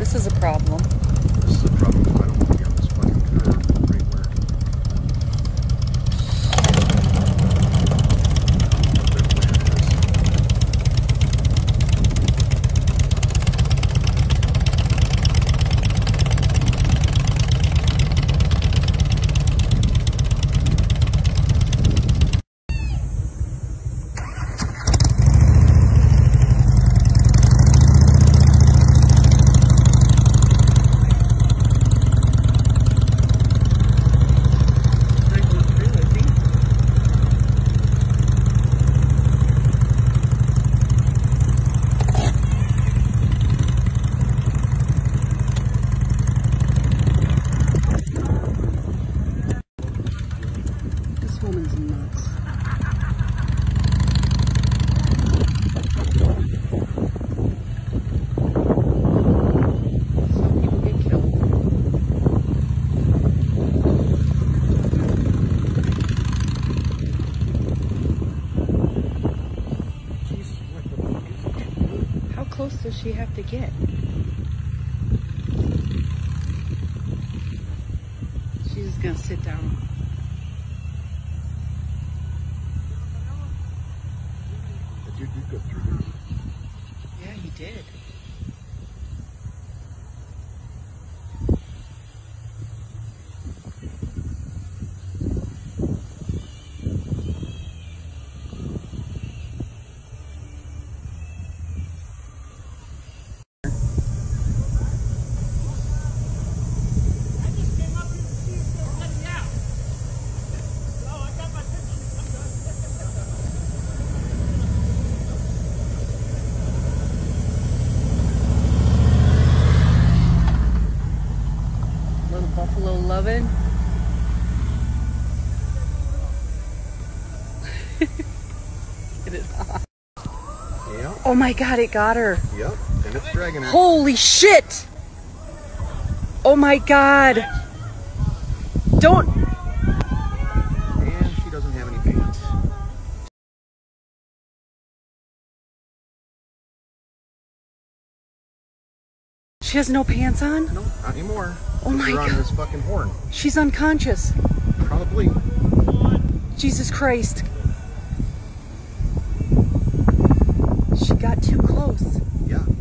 This is a problem. This is a problem because I don't want to be on this fucking curve right where. Woman's nuts. Some people get killed. Jesus, what the fuck is that? How close does she have to get? She's just gonna sit down. Did you go through this? Yeah, he did. Little buffalo lovin'. Get it on. Yeah. Oh my god, it got her. Yep. And it's dragging her. Holy shit! Oh my god. Don't. And she doesn't have any pants. She has no pants on? No, not anymore. Oh my You're on God. this fucking horn. She's unconscious. Probably. Jesus Christ. She got too close. Yeah.